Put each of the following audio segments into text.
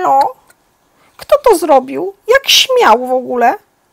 No, kto to zrobił? Jak śmiał w ogóle?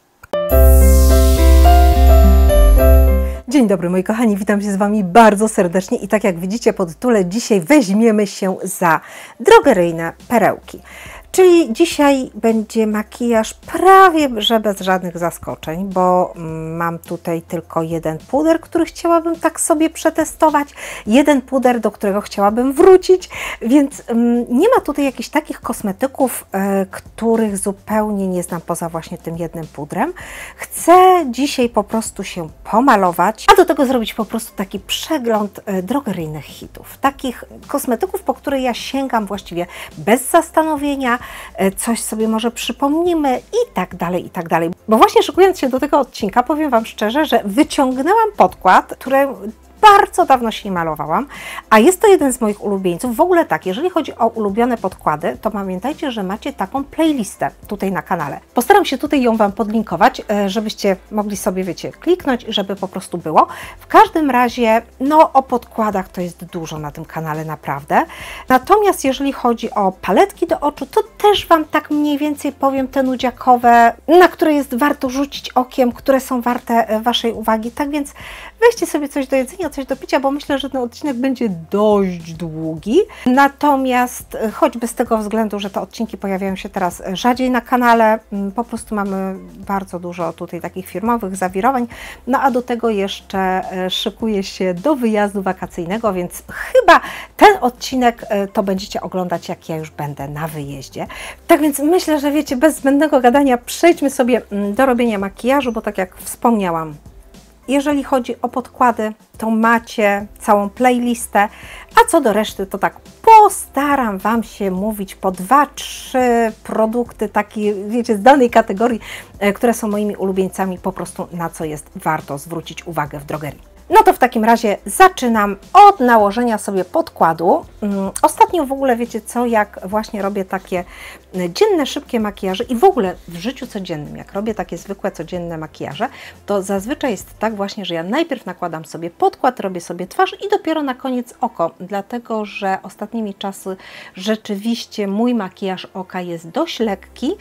Dzień dobry moi kochani, witam się z Wami bardzo serdecznie i tak jak widzicie po tytule, dzisiaj weźmiemy się za drogeryjne perełki. Czyli dzisiaj będzie makijaż prawie że bez żadnych zaskoczeń, bo mam tutaj tylko jeden puder, który chciałabym tak sobie przetestować, jeden puder, do którego chciałabym wrócić, więc nie ma tutaj jakichś takich kosmetyków, których zupełnie nie znam poza właśnie tym jednym pudrem. Chcę dzisiaj po prostu się pomalować, a do tego zrobić po prostu taki przegląd drogeryjnych hitów, takich kosmetyków, po które ja sięgam właściwie bez zastanowienia, coś sobie może przypomnimy i tak dalej, i tak dalej. Bo właśnie szykując się do tego odcinka, powiem Wam szczerze, że wyciągnęłam podkład, który bardzo dawno się nie malowałam, a jest to jeden z moich ulubieńców. W ogóle tak, jeżeli chodzi o ulubione podkłady, to pamiętajcie, że macie taką playlistę tutaj na kanale. Postaram się tutaj ją Wam podlinkować, żebyście mogli sobie, wiecie, kliknąć, żeby po prostu było. W każdym razie, no o podkładach to jest dużo na tym kanale, naprawdę. Natomiast jeżeli chodzi o paletki do oczu, to też Wam tak mniej więcej powiem te nudziakowe, na które jest warto rzucić okiem, które są warte Waszej uwagi. Tak więc weźcie sobie coś do jedzenia, coś do picia, bo myślę, że ten odcinek będzie dość długi. Natomiast choćby z tego względu, że te odcinki pojawiają się teraz rzadziej na kanale, po prostu mamy bardzo dużo tutaj takich firmowych zawirowań, no a do tego jeszcze szykuję się do wyjazdu wakacyjnego, więc chyba ten odcinek to będziecie oglądać, jak ja już będę na wyjeździe. Tak więc myślę, że wiecie, bez zbędnego gadania przejdźmy sobie do robienia makijażu, bo tak jak wspomniałam, jeżeli chodzi o podkłady, to macie całą playlistę, a co do reszty, to tak postaram Wam się mówić po 2-3 produkty, takie, wiecie, z danej kategorii, które są moimi ulubieńcami, po prostu na co jest warto zwrócić uwagę w drogerii. No to w takim razie zaczynam od nałożenia sobie podkładu. Ostatnio w ogóle wiecie co, jak właśnie robię takie dzienne, szybkie makijaże i w ogóle w życiu codziennym, jak robię takie zwykłe, codzienne makijaże, to zazwyczaj jest tak właśnie, że ja najpierw nakładam sobie podkład, robię sobie twarz i dopiero na koniec oko, dlatego że ostatnimi czasy rzeczywiście mój makijaż oka jest dość lekki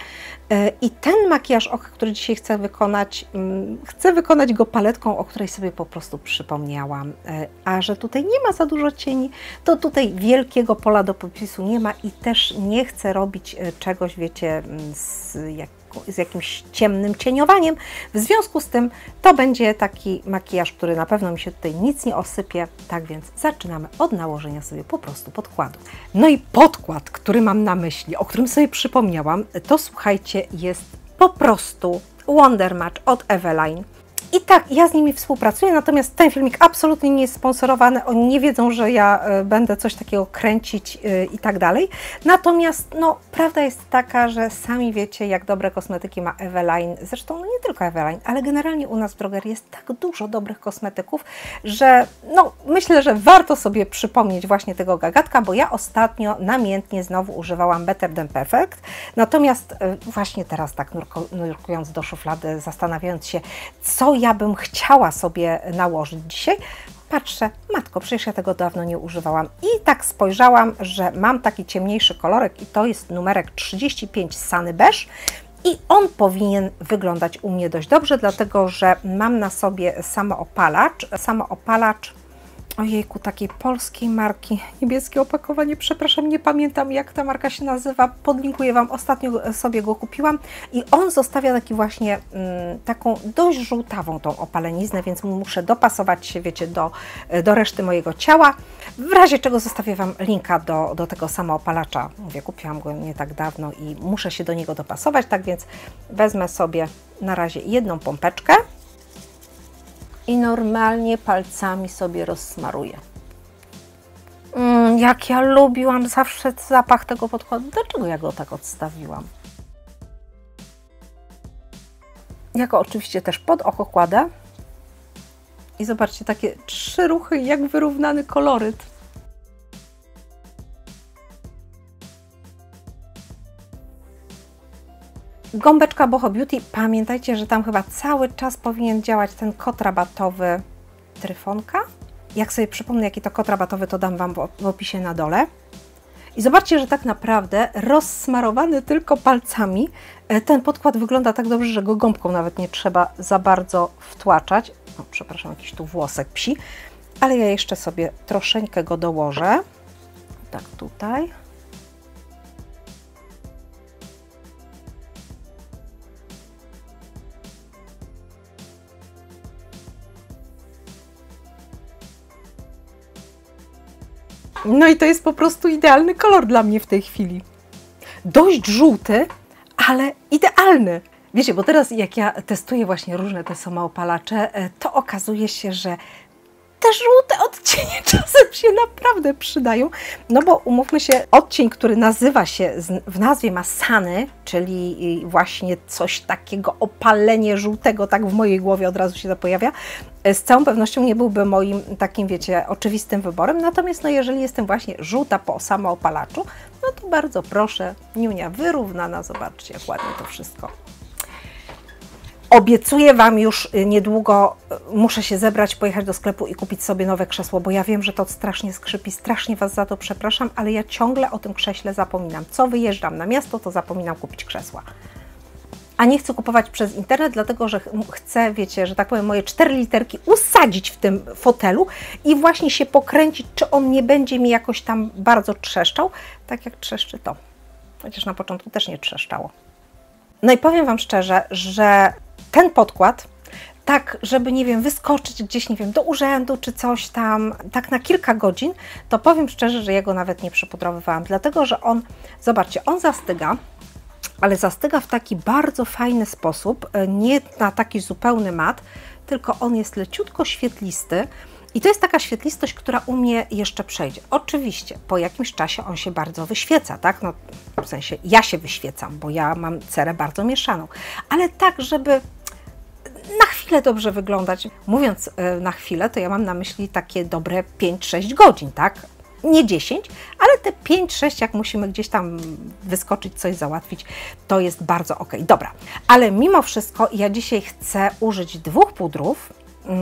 i ten makijaż oka, który dzisiaj chcę wykonać go paletką, o której sobie po prostu przypomniałam, a że tutaj nie ma za dużo cieni, to tutaj wielkiego pola do popisu nie ma i też nie chcę robić czegoś, wiecie, z jakimś ciemnym cieniowaniem. W związku z tym to będzie taki makijaż, który na pewno mi się tutaj nic nie osypie, tak więc zaczynamy od nałożenia sobie po prostu podkładu. No i podkład, który mam na myśli, o którym sobie przypomniałam, to słuchajcie, jest po prostu Wonder Match od Eveline. I tak, ja z nimi współpracuję, natomiast ten filmik absolutnie nie jest sponsorowany, oni nie wiedzą, że ja będę coś takiego kręcić i tak dalej. Natomiast, no, prawda jest taka, że sami wiecie, jak dobre kosmetyki ma Eveline, zresztą no nie tylko Eveline, ale generalnie u nas w drogerii jest tak dużo dobrych kosmetyków, że no, myślę, że warto sobie przypomnieć właśnie tego gagatka, bo ja ostatnio namiętnie znowu używałam Better Than Perfect, natomiast właśnie teraz tak nurkując do szuflady, zastanawiając się, co ja bym chciała sobie nałożyć dzisiaj, patrzę, matko, przecież ja tego dawno nie używałam i tak spojrzałam, że mam taki ciemniejszy kolorek i to jest numerek 35 Sunny Beige i on powinien wyglądać u mnie dość dobrze, dlatego że mam na sobie samoopalacz, ojejku, takiej polskiej marki, niebieskie opakowanie, przepraszam, nie pamiętam jak ta marka się nazywa, podlinkuję Wam, ostatnio sobie go kupiłam i on zostawia taki właśnie taką dość żółtawą tą opaleniznę, więc muszę dopasować się, wiecie, do reszty mojego ciała, w razie czego zostawię Wam linka do tego samoopalacza, mówię, kupiłam go nie tak dawno i muszę się do niego dopasować, tak więc wezmę sobie na razie jedną pompeczkę i normalnie palcami sobie rozsmaruję. Jak ja lubiłam zawsze zapach tego podkładu. Dlaczego ja go tak odstawiłam? Ja go oczywiście też pod oko kładę. I zobaczcie, takie 3 ruchy, jak wyrównany koloryt. Gąbeczka Boho Beauty, pamiętajcie, że tam chyba cały czas powinien działać ten kod rabatowy Tryfonka. Jak sobie przypomnę, jaki to kod rabatowy, to dam Wam w opisie na dole. I zobaczcie, że tak naprawdę rozsmarowany tylko palcami ten podkład wygląda tak dobrze, że go gąbką nawet nie trzeba za bardzo wtłaczać. O, przepraszam, jakiś tu włosek psi, ale ja jeszcze sobie troszeczkę go dołożę. Tak tutaj. No i to jest po prostu idealny kolor dla mnie w tej chwili. Dość żółty, ale idealny. Wiecie, bo teraz jak ja testuję właśnie różne te samoopalacze, to okazuje się, że te żółte odcienie czasem się naprawdę przydają. No bo umówmy się, odcień, który nazywa się, w nazwie ma Sunny, czyli właśnie coś takiego, opalenie żółtego, tak w mojej głowie od razu się to pojawia, z całą pewnością nie byłby moim takim, wiecie, oczywistym wyborem. Natomiast no, jeżeli jestem właśnie żółta po samoopalaczu, no to bardzo proszę, Niunia wyrównana, zobaczcie, jak ładnie to wszystko. Obiecuję Wam już niedługo, muszę się zebrać, pojechać do sklepu i kupić sobie nowe krzesło, bo ja wiem, że to strasznie skrzypi, strasznie Was za to przepraszam, ale ja ciągle o tym krześle zapominam. Co wyjeżdżam na miasto, to zapominam kupić krzesła. A nie chcę kupować przez internet, dlatego że chcę, wiecie, że tak powiem, moje 4 literki usadzić w tym fotelu i właśnie się pokręcić, czy on nie będzie mi jakoś tam bardzo trzeszczał, tak jak trzeszczy to. Chociaż na początku też nie trzeszczało. No i powiem Wam szczerze, że ten podkład, tak żeby, nie wiem, wyskoczyć gdzieś, nie wiem, do urzędu czy coś tam, tak na kilka godzin, to powiem szczerze, że ja go nawet nie przypudrowywałam, dlatego że on, zobaczcie, on zastyga, ale zastyga w taki bardzo fajny sposób, nie na taki zupełny mat, tylko on jest leciutko świetlisty i to jest taka świetlistość, która u mnie jeszcze przejdzie. Oczywiście po jakimś czasie on się bardzo wyświeca, tak? No, w sensie ja się wyświecam, bo ja mam cerę bardzo mieszaną, ale tak, żeby na chwilę dobrze wyglądać. Mówiąc na chwilę, to ja mam na myśli takie dobre 5-6 godzin, tak? Nie 10, ale te 5-6, jak musimy gdzieś tam wyskoczyć, coś załatwić, to jest bardzo ok. Dobra, ale mimo wszystko ja dzisiaj chcę użyć 2 pudrów,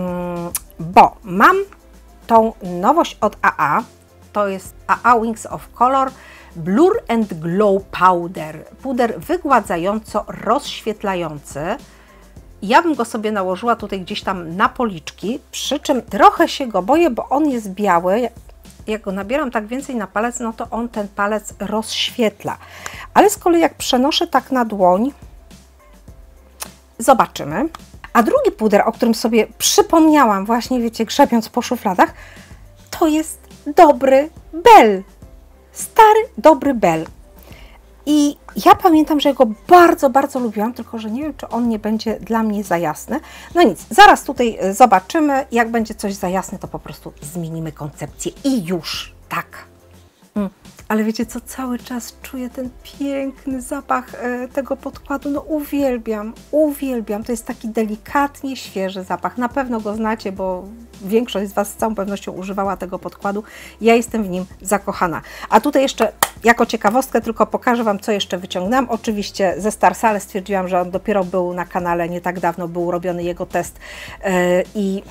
bo mam tą nowość od AA, to jest AA Wings of Color Blur and Glow Powder, puder wygładzająco rozświetlający. Ja bym go sobie nałożyła tutaj gdzieś tam na policzki, przy czym trochę się go boję, bo on jest biały. Jak go nabieram tak więcej na palec, no to on ten palec rozświetla. Ale z kolei jak przenoszę tak na dłoń, zobaczymy. A drugi puder, o którym sobie przypomniałam właśnie, wiecie, grzebiąc po szufladach, to jest Dobry Bell. Stary, Dobry Bell. I ja pamiętam, że ja go bardzo, bardzo lubiłam, tylko że nie wiem, czy on nie będzie dla mnie za jasny. No nic, zaraz tutaj zobaczymy. Jak będzie coś za jasne, to po prostu zmienimy koncepcję i już, tak. Ale wiecie co, cały czas czuję ten piękny zapach tego podkładu. No uwielbiam, uwielbiam. To jest taki delikatnie świeży zapach. Na pewno go znacie, bo większość z Was z całą pewnością używała tego podkładu. Ja jestem w nim zakochana. A tutaj jeszcze jako ciekawostkę tylko pokażę Wam, co jeszcze wyciągnęłam. Oczywiście ze Starsa, ale stwierdziłam, że on dopiero był na kanale, nie tak dawno był robiony jego test i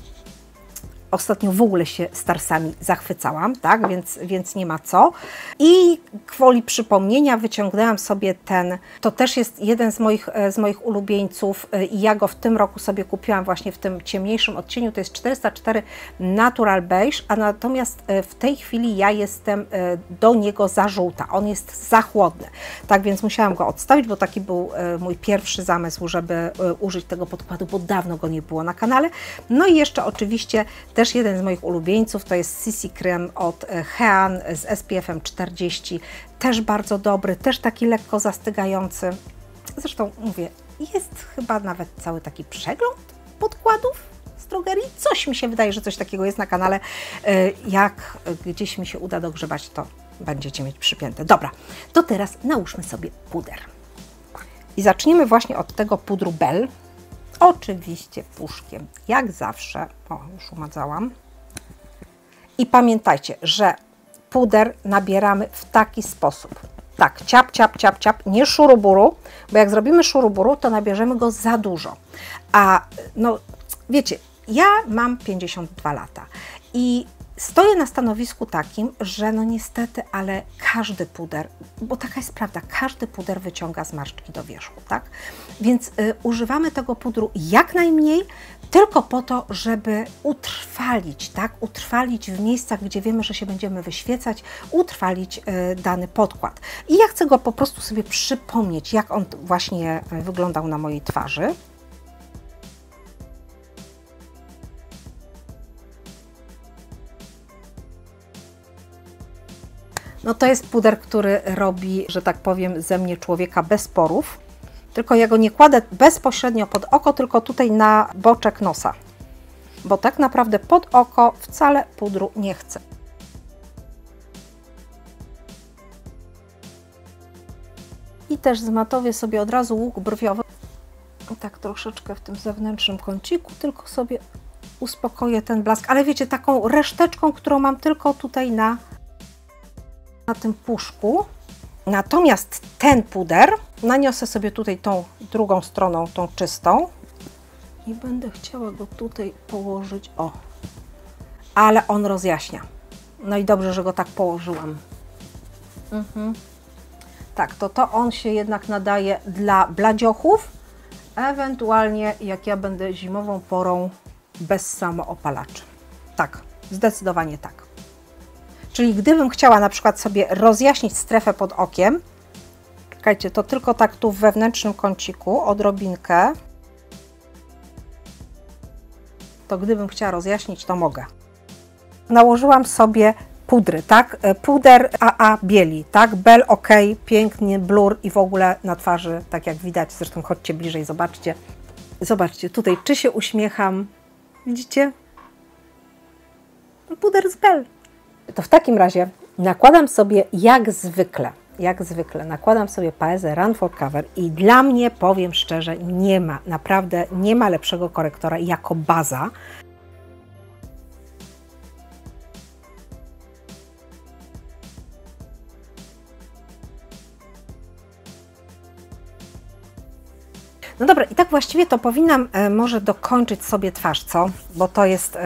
ostatnio w ogóle się Starsami zachwycałam, tak, więc nie ma co. I gwoli przypomnienia wyciągnęłam sobie ten, to też jest jeden z moich ulubieńców i ja go w tym roku sobie kupiłam właśnie w tym ciemniejszym odcieniu, to jest 404 Natural Beige, a natomiast w tej chwili ja jestem do niego za żółta, on jest za chłodny, tak więc musiałam go odstawić, bo taki był mój pierwszy zamysł, żeby użyć tego podkładu, bo dawno go nie było na kanale. No i jeszcze oczywiście też jeden z moich ulubieńców to jest CC Cream od Hean z SPF-em 40, też bardzo dobry, też taki lekko zastygający. Zresztą mówię, jest chyba nawet cały taki przegląd podkładów z drogerii. Coś mi się wydaje, że coś takiego jest na kanale. Jak gdzieś mi się uda dogrzebać, to będziecie mieć przypięte. Dobra, to teraz nałóżmy sobie puder. I zaczniemy właśnie od tego pudru Bell. Oczywiście puszkiem, jak zawsze. O, już umadzałam. I pamiętajcie, że puder nabieramy w taki sposób. Tak, ciap, ciap, ciap, ciap, nie szuruburu, bo jak zrobimy szuruburu, to nabierzemy go za dużo. A no, wiecie, ja mam 52 lata i Stoję na stanowisku takim, że no niestety, ale każdy puder, bo taka jest prawda, każdy puder wyciąga zmarszczki do wierzchu, tak? Więc używamy tego pudru jak najmniej, tylko po to, żeby utrwalić, tak? Utrwalić w miejscach, gdzie wiemy, że się będziemy wyświecać, utrwalić dany podkład. I ja chcę go po prostu sobie przypomnieć, jak on właśnie wyglądał na mojej twarzy. No to jest puder, który robi, że tak powiem, ze mnie człowieka bez porów. Tylko ja go nie kładę bezpośrednio pod oko, tylko tutaj na boczek nosa. Bo tak naprawdę pod oko wcale pudru nie chcę. I też zmatowię sobie od razu łuk brwiowy. I tak troszeczkę w tym zewnętrznym kąciku, tylko sobie uspokoję ten blask. Ale wiecie, taką reszteczką, którą mam tylko tutaj na tym puszku. Natomiast ten puder naniosę sobie tutaj tą drugą stroną, tą czystą i będę chciała go tutaj położyć, o, ale on rozjaśnia. No i dobrze, że go tak położyłam. Tak, to on się jednak nadaje dla bladziochów, ewentualnie jak ja będę zimową porą bez samoopalaczy. Tak, zdecydowanie tak. Czyli gdybym chciała na przykład sobie rozjaśnić strefę pod okiem, czekajcie, to tylko tak tu w wewnętrznym kąciku, odrobinkę, to gdybym chciała rozjaśnić, to mogę. Nałożyłam sobie pudry, tak? Puder AA bieli, tak? Bell OK, pięknie, blur i w ogóle na twarzy, tak jak widać, zresztą chodźcie bliżej, zobaczcie. Zobaczcie, tutaj czy się uśmiecham, widzicie? Puder z Bell. To w takim razie nakładam sobie jak zwykle, nakładam sobie Paezę Run for Cover i dla mnie, powiem szczerze, naprawdę nie ma lepszego korektora jako baza. No dobra, i tak właściwie to powinnam może dokończyć sobie twarz, co? Bo to jest...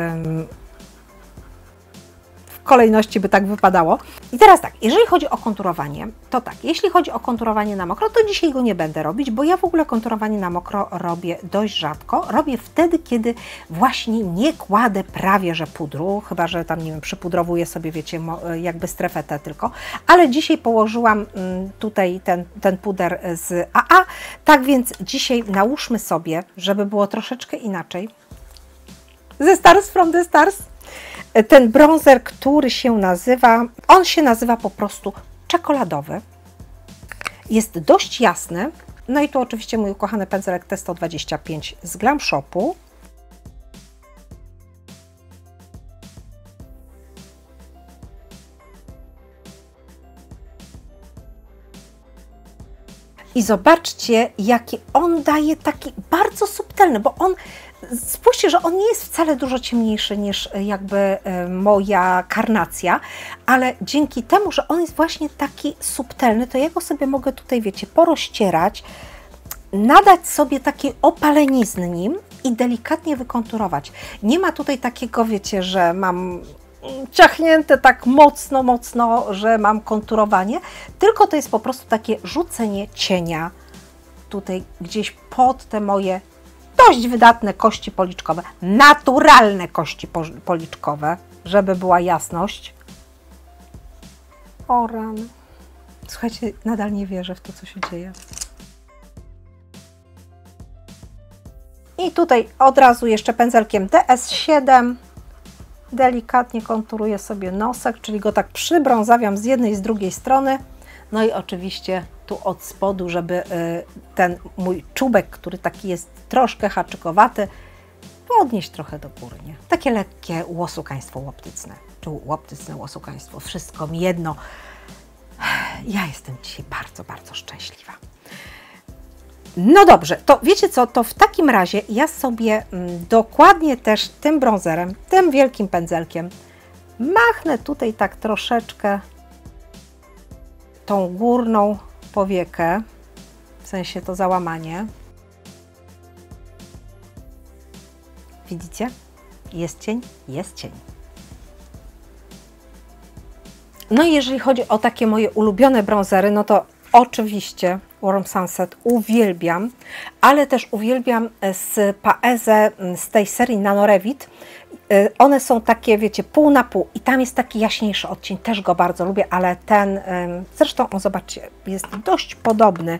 w kolejności by tak wypadało. I teraz tak, jeżeli chodzi o konturowanie, to tak, jeśli chodzi o konturowanie na mokro, to dzisiaj go nie będę robić, bo ja w ogóle konturowanie na mokro robię dość rzadko. Robię wtedy, kiedy właśnie nie kładę prawie że pudru, chyba że tam, nie wiem, przypudrowuję sobie, wiecie, jakby strefę T tylko, ale dzisiaj położyłam tutaj ten puder z AA, tak więc dzisiaj nałóżmy sobie, żeby było troszeczkę inaczej, ze Stars from the Stars, ten bronzer, który się nazywa, on się nazywa po prostu czekoladowy. Jest dość jasny. No i tu oczywiście mój ukochany pędzelek T125 z Glam Shopu. I zobaczcie, jaki on daje taki bardzo subtelny, bo on, spójrzcie, że on nie jest wcale dużo ciemniejszy niż jakby moja karnacja, ale dzięki temu, że on jest właśnie taki subtelny, to ja go sobie mogę tutaj, wiecie, porozcierać, nadać sobie takiej opalenizny nim i delikatnie wykonturować. Nie ma tutaj takiego, wiecie, że mam ciachnięte tak mocno, że mam konturowanie, tylko to jest po prostu takie rzucenie cienia tutaj gdzieś pod te moje dość wydatne kości policzkowe, naturalne kości policzkowe, żeby była jasność. O rany. Słuchajcie, nadal nie wierzę w to, co się dzieje. I tutaj od razu jeszcze pędzelkiem DS7 delikatnie konturuję sobie nosek, czyli go tak przybrązawiam z jednej i z drugiej strony. No i oczywiście tu od spodu, żeby ten mój czubek, który taki jest troszkę haczykowaty, podnieść trochę do góry, nie? Takie lekkie łosukaństwo łoptycne, czy łoptycne łosukaństwo, wszystko mi jedno. Ja jestem dzisiaj bardzo szczęśliwa. No dobrze, to wiecie co, to w takim razie ja sobie dokładnie też tym bronzerem, tym wielkim pędzelkiem machnę tutaj tak troszeczkę tą górną powiekę, w sensie to załamanie. Widzicie? Jest cień? Jest cień. No i jeżeli chodzi o takie moje ulubione brązery, no to oczywiście Warm Sunset uwielbiam, ale też uwielbiam z Paese z tej serii Nano Revit. One są takie, wiecie, pół na pół i tam jest taki jaśniejszy odcień, też go bardzo lubię, ale ten, zresztą on, zobaczcie, jest dość podobny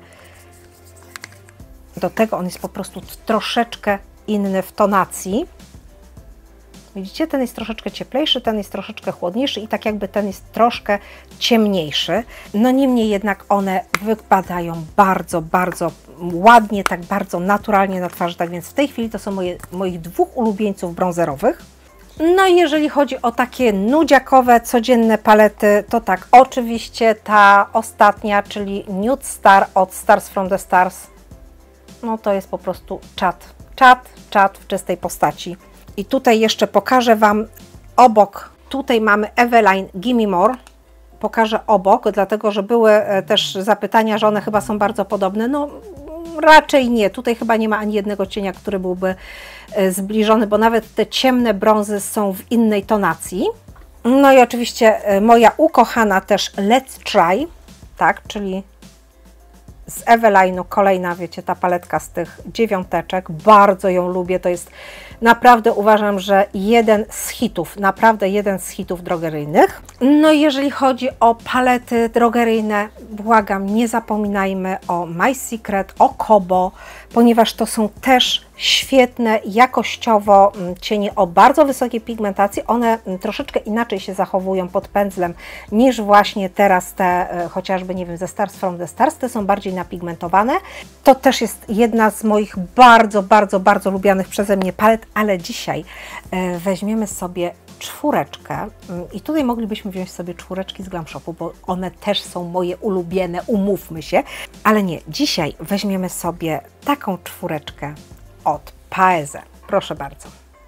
do tego, on jest po prostu troszeczkę inny w tonacji. Widzicie, ten jest troszeczkę cieplejszy, ten jest troszeczkę chłodniejszy i tak jakby ten jest troszkę ciemniejszy. No niemniej jednak one wypadają bardzo, bardzo ładnie, tak bardzo naturalnie na twarzy. Tak więc w tej chwili to są moich dwóch ulubieńców brązerowych. No i jeżeli chodzi o takie nudziakowe, codzienne palety, to tak, oczywiście ta ostatnia, czyli Nude Star od Stars from the Stars. No to jest po prostu czad w czystej postaci. I tutaj jeszcze pokażę Wam obok, tutaj mamy Eveline Gimme More, pokażę obok, dlatego że były też zapytania, że one chyba są bardzo podobne. No raczej nie, tutaj chyba nie ma ani jednego cienia, który byłby zbliżony, bo nawet te ciemne brązy są w innej tonacji. No i oczywiście moja ukochana też Let's Try, tak, czyli z Eveline'u kolejna, wiecie, ta paletka z tych dziewiąteczek, bardzo ją lubię, to jest naprawdę, uważam, że jeden z hitów, naprawdę jeden z hitów drogeryjnych. No i jeżeli chodzi o palety drogeryjne, błagam, nie zapominajmy o My Secret, o Kobo, ponieważ to są też świetne, jakościowo cienie o bardzo wysokiej pigmentacji. One troszeczkę inaczej się zachowują pod pędzlem niż właśnie teraz te chociażby, nie wiem, ze Stars from the Stars. Te są bardziej napigmentowane. To też jest jedna z moich bardzo lubianych przeze mnie palet, ale dzisiaj weźmiemy sobie czwóreczkę i tutaj moglibyśmy wziąć sobie czwóreczki z Glam Shopu, bo one też są moje ulubione, umówmy się, ale nie, dzisiaj weźmiemy sobie taką czwóreczkę od Paese. Proszę bardzo.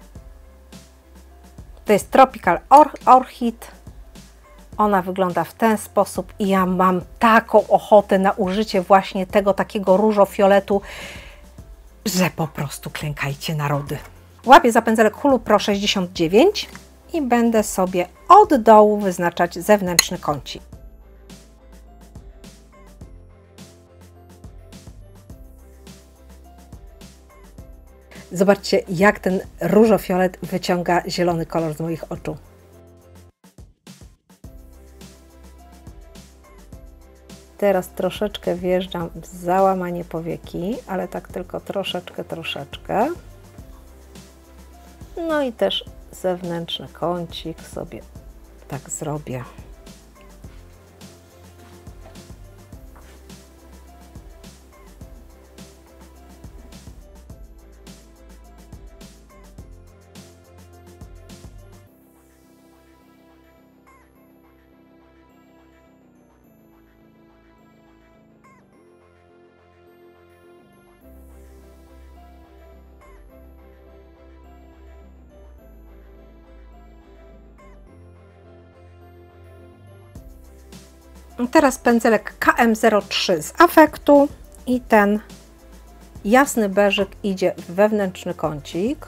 To jest Tropical Orchid. Ona wygląda w ten sposób i ja mam taką ochotę na użycie właśnie tego takiego różo-fioletu, że po prostu klękajcie narody. Łapię za pędzelek Hulu Pro 69 i będę sobie od dołu wyznaczać zewnętrzny kącik. Zobaczcie, jak ten różo-fiolet wyciąga zielony kolor z moich oczu. Teraz troszeczkę wjeżdżam w załamanie powieki, ale tak tylko troszeczkę. No i też zewnętrzny kącik sobie tak zrobię. Teraz pędzelek KM03 z Affectu i ten jasny beżyk idzie w wewnętrzny kącik.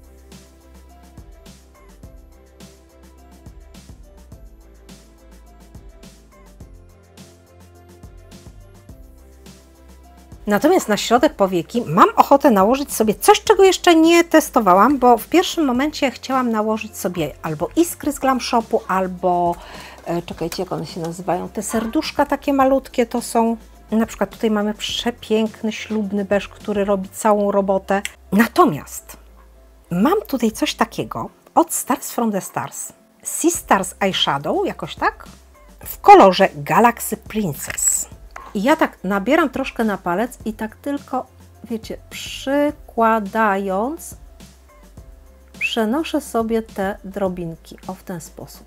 Natomiast na środek powieki mam ochotę nałożyć sobie coś, czego jeszcze nie testowałam, bo w pierwszym momencie chciałam nałożyć sobie albo iskry z Glam Shopu, albo czekajcie, jak one się nazywają, te serduszka takie malutkie to są. Na przykład tutaj mamy przepiękny, ślubny beż, który robi całą robotę. Natomiast mam tutaj coś takiego od Stars from the Stars. Sea Stars Eyeshadow, jakoś tak, w kolorze Galaxy Princess. I ja tak nabieram troszkę na palec i tak tylko, wiecie, przykładając, przenoszę sobie te drobinki, o, w ten sposób.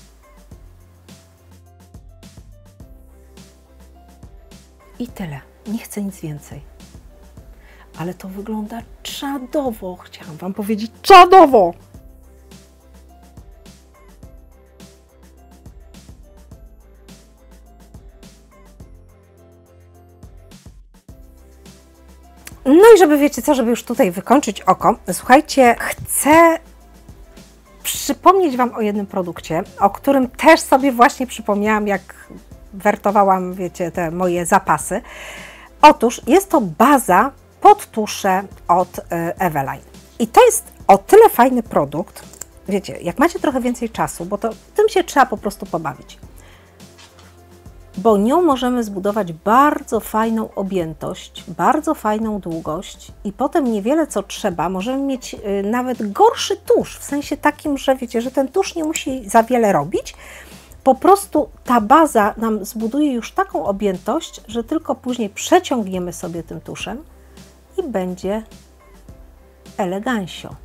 I tyle. Nie chcę nic więcej. Ale to wygląda czadowo. Chciałam Wam powiedzieć czadowo. No i żeby, wiecie co, żeby już tutaj wykończyć oko, słuchajcie, chcę przypomnieć Wam o jednym produkcie, o którym też sobie właśnie przypomniałam, jak wertowałam, wiecie, te moje zapasy. Otóż jest to baza pod tusze od Eveline. I to jest o tyle fajny produkt, wiecie, jak macie trochę więcej czasu, bo to tym się trzeba po prostu pobawić. Bo nią możemy zbudować bardzo fajną objętość, bardzo fajną długość i potem niewiele co trzeba, możemy mieć nawet gorszy tusz, w sensie takim, że wiecie, że ten tusz nie musi za wiele robić. Po prostu ta baza nam zbuduje już taką objętość, że tylko później przeciągniemy sobie tym tuszem i będzie elegancio.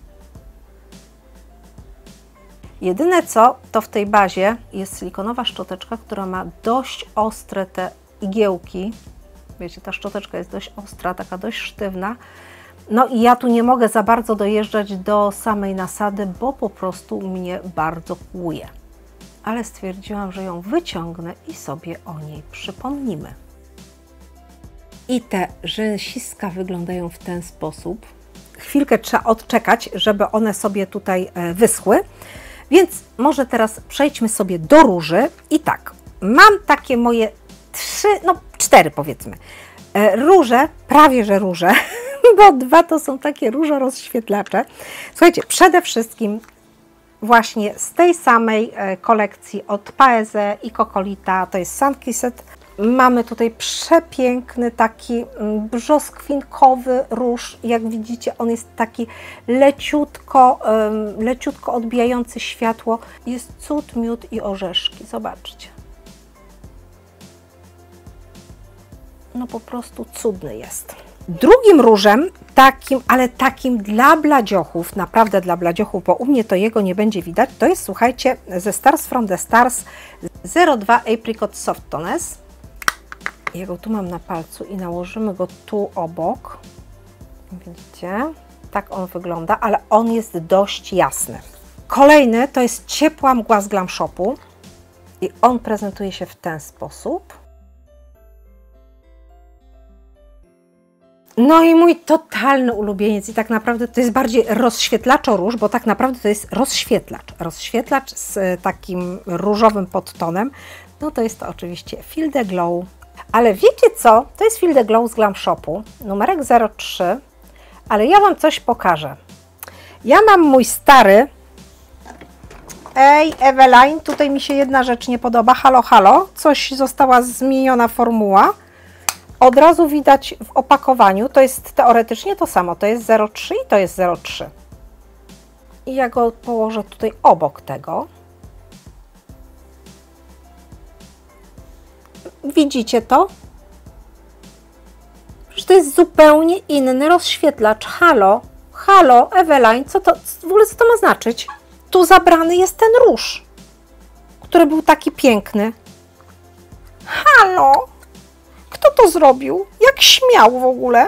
Jedyne co, to w tej bazie jest silikonowa szczoteczka, która ma dość ostre te igiełki. Wiecie, ta szczoteczka jest dość ostra, taka dość sztywna. No i ja tu nie mogę za bardzo dojeżdżać do samej nasady, bo po prostu mnie bardzo kłuje. Ale stwierdziłam, że ją wyciągnę i sobie o niej przypomnimy. I te rzęsiska wyglądają w ten sposób. Chwilkę trzeba odczekać, żeby one sobie tutaj wyschły. Więc może teraz przejdźmy sobie do róży. I tak, mam takie moje 4 powiedzmy. Róże, prawie że róże, bo 2 to są takie różorozświetlacze. Słuchajcie, przede wszystkim właśnie z tej samej kolekcji od Paese i Coccolita, to jest Sunkissed. Mamy tutaj przepiękny taki brzoskwinkowy róż. Jak widzicie, on jest taki leciutko odbijający światło. Jest cud, miód i orzeszki. Zobaczcie. No po prostu cudny jest. Drugim różem, ale takim dla bladziochów, naprawdę dla bladziochów, bo u mnie to jego nie będzie widać, to jest, słuchajcie, ze Stars from the Stars 02 Apricot Softones. Ja go tu mam na palcu i nałożymy go tu obok. Widzicie? Tak on wygląda, ale on jest dość jasny. Kolejny to jest ciepła mgła z Glam Shopu i on prezentuje się w ten sposób. No i mój totalny ulubieniec i tak naprawdę to jest bardziej rozświetlaczo-róż, bo tak naprawdę to jest rozświetlacz. Rozświetlacz z takim różowym podtonem. No to jest to oczywiście Feel the Glow. Ale wiecie co? To jest Feel the Glow z Glam Shopu, numerek 03, ale ja Wam coś pokażę. Ja mam mój stary. Ej, Eveline, tutaj mi się jedna rzecz nie podoba. Halo, halo, coś została zmieniona formuła. Od razu widać w opakowaniu, to jest teoretycznie to samo, to jest 03 i to jest 03. I ja go położę tutaj obok tego. Widzicie to? Przecież to jest zupełnie inny rozświetlacz. Halo, halo, Eveline, w ogóle co to ma znaczyć? Tu zabrany jest ten róż, który był taki piękny. Halo! Kto to zrobił? Jak śmiał w ogóle?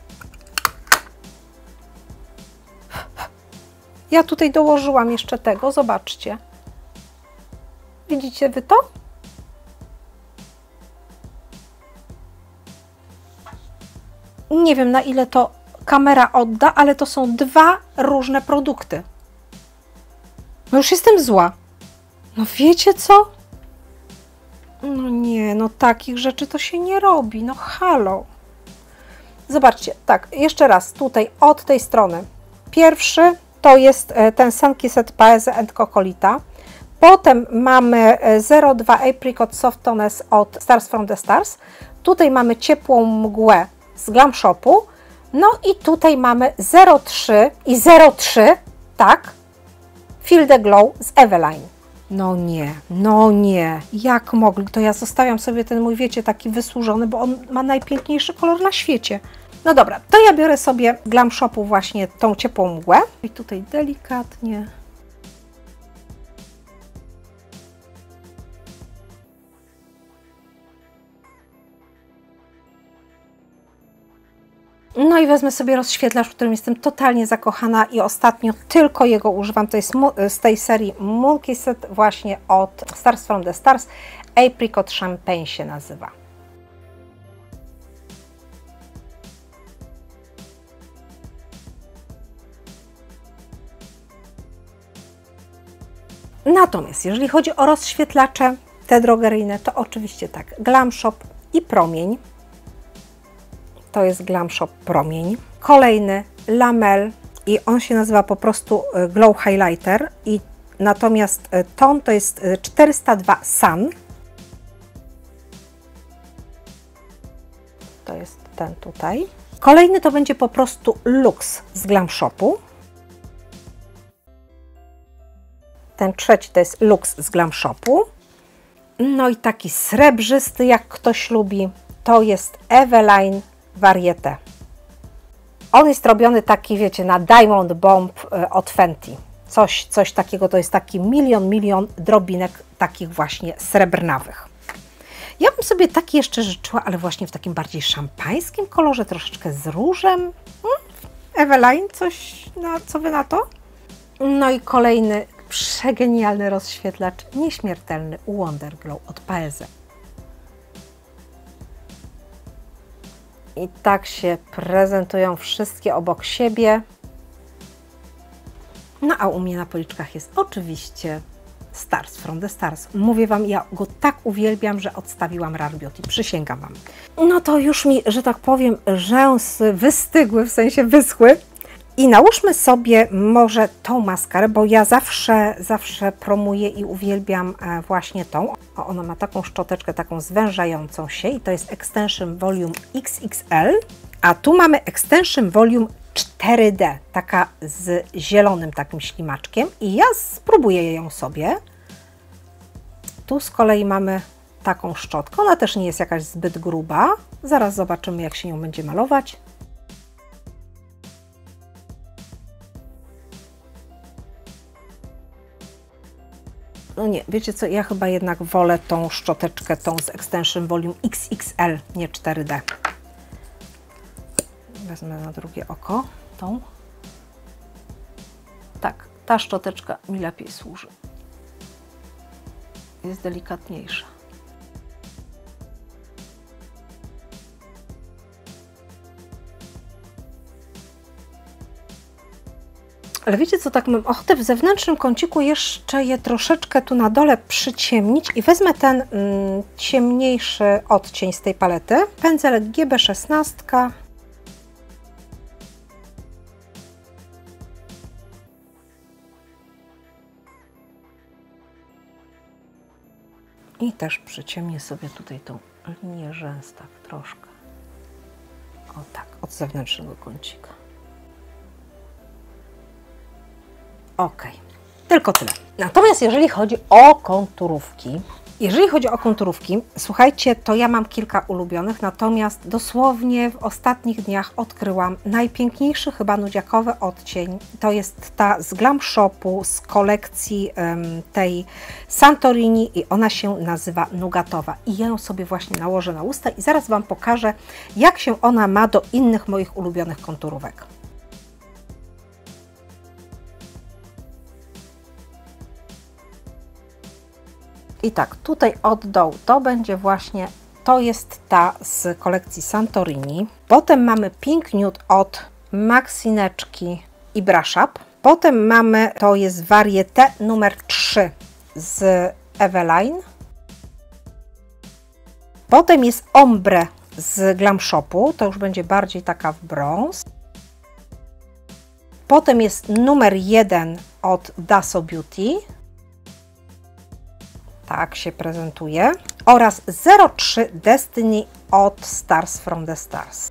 Ja tutaj dołożyłam jeszcze tego, zobaczcie. Widzicie Wy to? Nie wiem, na ile to kamera odda, ale to są 2 różne produkty. No już jestem zła. No wiecie co? No nie, no takich rzeczy to się nie robi. No halo. Zobaczcie, tak, jeszcze raz, tutaj od tej strony. Pierwszy to jest ten Sunkissed Paese and Coccolita. Potem mamy 02 Apricot Softones od Stars from the Stars. Tutaj mamy ciepłą mgłę z Glam Shopu. No i tutaj mamy 03 i 03, tak, Feel the Glow z Eveline. No nie, jak mogli? To ja zostawiam sobie ten mój, wiecie, taki wysłużony, bo on ma najpiękniejszy kolor na świecie. No dobra, to ja biorę sobie Glam Shopu właśnie tą ciepłą mgłę i tutaj delikatnie. No i wezmę sobie rozświetlacz, w którym jestem totalnie zakochana i ostatnio tylko jego używam. To jest z tej serii Moonkissed właśnie od Stars from the Stars. Apricot Champagne się nazywa. Natomiast jeżeli chodzi o rozświetlacze, te drogeryjne, to oczywiście tak, Glam Shop i Promień. To jest Glam Shop Promień. Kolejny Lamel i on się nazywa po prostu Glow Highlighter i natomiast ton to jest 402 Sun. To jest ten tutaj. Kolejny to będzie po prostu Lux z Glam Shopu. Ten trzeci to jest Lux z Glam Shopu. No i taki srebrzysty, jak ktoś lubi, to jest Eveline Varieté. On jest robiony taki, wiecie, na Diamond Bomb od Fenty. Coś takiego, to jest taki milion drobinek takich właśnie srebrnawych. Ja bym sobie taki jeszcze życzyła, ale właśnie w takim bardziej szampańskim kolorze, troszeczkę z różem. Eveline, co Wy na to? No i kolejny przegenialny rozświetlacz, nieśmiertelny Wonder Glow od Paese. I tak się prezentują wszystkie obok siebie. No a u mnie na policzkach jest oczywiście Stars from the Stars. Mówię Wam, ja go tak uwielbiam, że odstawiłam Rare Beauty, przysięgam Wam. No to już mi, że tak powiem, rzęsy wystygły, w sensie wyschły. I nałóżmy sobie może tą maskarę, bo ja zawsze promuję i uwielbiam właśnie tą. Ona ma taką szczoteczkę, taką zwężającą się i to jest Extension Volume XXL. A tu mamy Extension Volume 4D, taka z zielonym takim ślimaczkiem i ja spróbuję ją sobie. Tu z kolei mamy taką szczotkę, ona też nie jest jakaś zbyt gruba. Zaraz zobaczymy, jak się nią będzie malować. No nie, wiecie co, ja chyba jednak wolę tą szczoteczkę, tą z Extension Volume XXL, nie 4D. Wezmę na drugie oko tą. Tak, ta szczoteczka mi lepiej służy. Jest delikatniejsza. Ale wiecie co, tak mam ochotę w zewnętrznym kąciku jeszcze je troszeczkę tu na dole przyciemnić i wezmę ten ciemniejszy odcień z tej palety. Pędzelek GB16. I też przyciemnię sobie tutaj tą linię rzęs, tak troszkę. O tak, od zewnętrznego kącika. Ok, tylko tyle. Natomiast jeżeli chodzi o konturówki, słuchajcie, to ja mam kilka ulubionych, natomiast dosłownie w ostatnich dniach odkryłam najpiękniejszy chyba nudziakowy odcień. To jest ta z Glam Shopu, z kolekcji tej Santorini i ona się nazywa Nugatowa. I ja ją sobie właśnie nałożę na usta i zaraz Wam pokażę, jak się ona ma do innych moich ulubionych konturówek. I tak, tutaj od dołu to będzie właśnie, to jest ta z kolekcji Santorini. Potem mamy Pink Nude od Maxineczki i Brush Up. Potem mamy, to jest Varieté numer 3 z Eveline. Potem jest Ombre z Glam Shopu, to już będzie bardziej taka w brąz. Potem jest numer 1 od Dasso Beauty. Tak się prezentuje. Oraz 03 Destiny od Stars from the Stars.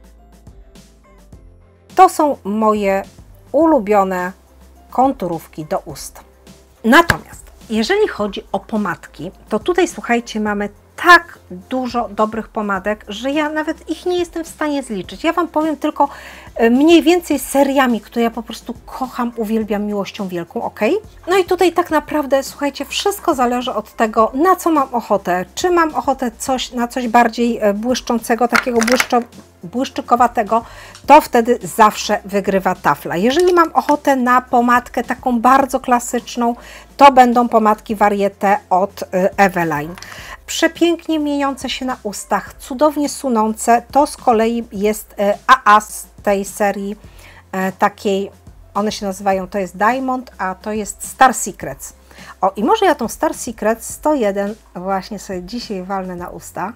To są moje ulubione konturówki do ust. Natomiast jeżeli chodzi o pomadki, to tutaj słuchajcie, mamy tak dużo dobrych pomadek, że ja nawet ich nie jestem w stanie zliczyć. Ja Wam powiem tylko mniej więcej seriami, które ja po prostu kocham, uwielbiam miłością wielką, ok? No i tutaj tak naprawdę, słuchajcie, wszystko zależy od tego, na co mam ochotę. Czy mam ochotę na coś bardziej błyszczącego, takiego błyszczykowatego, to wtedy zawsze wygrywa tafla. Jeżeli mam ochotę na pomadkę taką bardzo klasyczną, to będą pomadki Varieté od Eveline. Przepięknie mieniące się na ustach, cudownie sunące, to z kolei jest AA z tej serii takiej, one się nazywają, to jest Diamond, a to jest Star Secrets. O, i może ja tą Star Secret 101 właśnie sobie dzisiaj walnę na usta.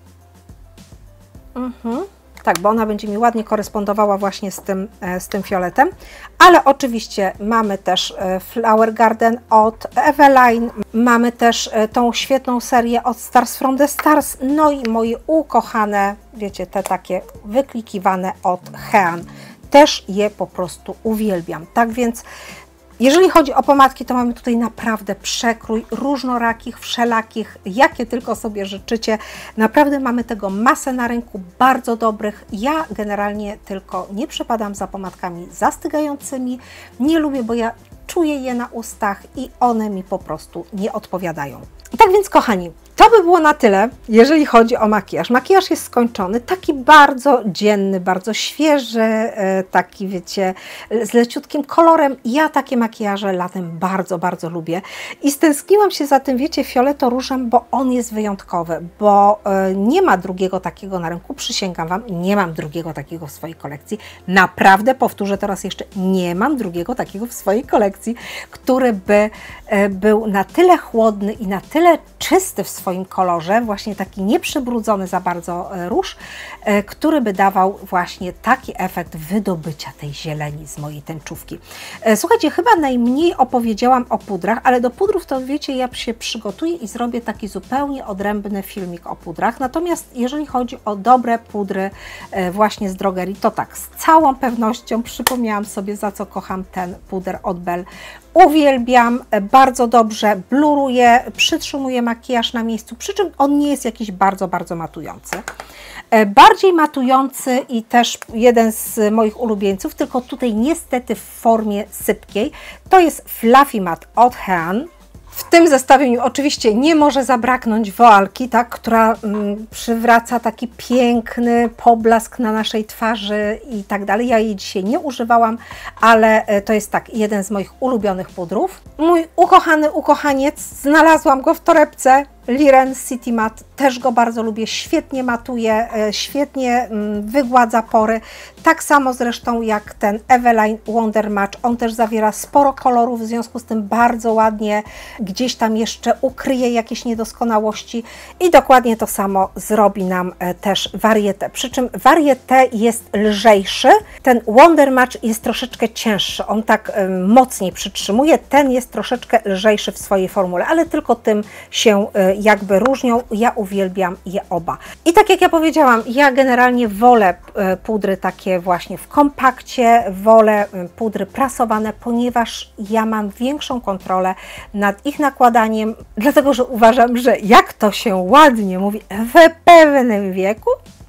Tak, bo ona będzie mi ładnie korespondowała właśnie z tym fioletem. Ale oczywiście mamy też Flower Garden od Eveline, mamy też tą świetną serię od Stars from the Stars, no i moje ukochane, wiecie, te takie wyklikiwane od Hean. Też je po prostu uwielbiam. Tak więc jeżeli chodzi o pomadki, to mamy tutaj naprawdę przekrój różnorakich, wszelakich, jakie tylko sobie życzycie. Naprawdę mamy tego masę na rynku, bardzo dobrych. Ja generalnie tylko nie przepadam za pomadkami zastygającymi. Nie lubię, bo ja czuję je na ustach i one mi po prostu nie odpowiadają. Tak więc, kochani, to by było na tyle, jeżeli chodzi o makijaż. Makijaż jest skończony, taki bardzo dzienny, bardzo świeży, taki, wiecie, z leciutkim kolorem. Ja takie makijaże latem bardzo, bardzo lubię i stęskniłam się za tym, wiecie, fioletoróżem, bo on jest wyjątkowy, bo nie ma drugiego takiego na rynku, przysięgam Wam, nie mam drugiego takiego w swojej kolekcji. Naprawdę, powtórzę teraz jeszcze, nie mam drugiego takiego w swojej kolekcji, który by był na tyle chłodny i na tyle czysty w swoim kolorze, właśnie taki nieprzybrudzony za bardzo róż, który by dawał właśnie taki efekt wydobycia tej zieleni z mojej tęczówki. Słuchajcie, chyba najmniej opowiedziałam o pudrach, ale do pudrów to wiecie, ja się przygotuję i zrobię taki zupełnie odrębny filmik o pudrach. Natomiast jeżeli chodzi o dobre pudry właśnie z drogerii, to tak, z całą pewnością przypomniałam sobie, za co kocham ten puder od Belle. Uwielbiam, bardzo dobrze bluruje, przytrzymuje makijaż na miejscu, przy czym on nie jest jakiś bardzo, bardzo matujący. Bardziej matujący i też jeden z moich ulubieńców, tylko tutaj niestety w formie sypkiej, to jest Fluffy Matte od Hean. W tym zestawieniu oczywiście nie może zabraknąć woalki, tak, która przywraca taki piękny poblask na naszej twarzy i tak dalej. Ja jej dzisiaj nie używałam, ale to jest tak jeden z moich ulubionych pudrów. Mój ukochany ukochaniec, znalazłam go w torebce. Liren City Matte, też go bardzo lubię, świetnie matuje, świetnie wygładza pory, tak samo zresztą jak ten Eveline Wonder Match, on też zawiera sporo kolorów, w związku z tym bardzo ładnie gdzieś tam jeszcze ukryje jakieś niedoskonałości i dokładnie to samo zrobi nam też Varieté, przy czym Varieté jest lżejszy, ten Wonder Match jest troszeczkę cięższy, on tak mocniej przytrzymuje, ten jest troszeczkę lżejszy w swojej formule, ale tylko tym się jakby różnią, ja uwielbiam je oba. I tak jak ja powiedziałam, ja generalnie wolę pudry takie właśnie w kompakcie, wolę pudry prasowane, ponieważ ja mam większą kontrolę nad ich nakładaniem, dlatego że uważam, że jak to się ładnie mówi, w pewnym wieku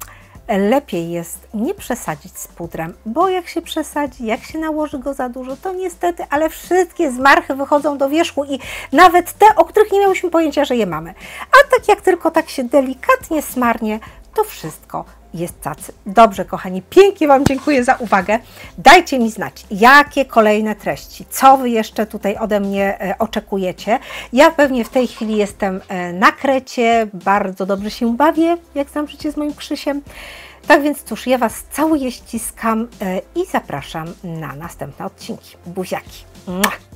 lepiej jest nie przesadzić z pudrem, bo jak się przesadzi, jak się nałoży go za dużo, to niestety, ale wszystkie zmarchy wychodzą do wierzchu i nawet te, o których nie miałyśmy pojęcia, że je mamy. A tak jak tylko tak się delikatnie smarnie, to wszystko jest tacy. Dobrze, kochani, pięknie Wam dziękuję za uwagę. Dajcie mi znać, jakie kolejne treści, co Wy jeszcze tutaj ode mnie oczekujecie. Ja pewnie w tej chwili jestem na Krecie, bardzo dobrze się bawię, jak znam życie z moim Krzysiem. Tak więc cóż, ja Was całuję, ściskam i zapraszam na następne odcinki. Buziaki! Mua!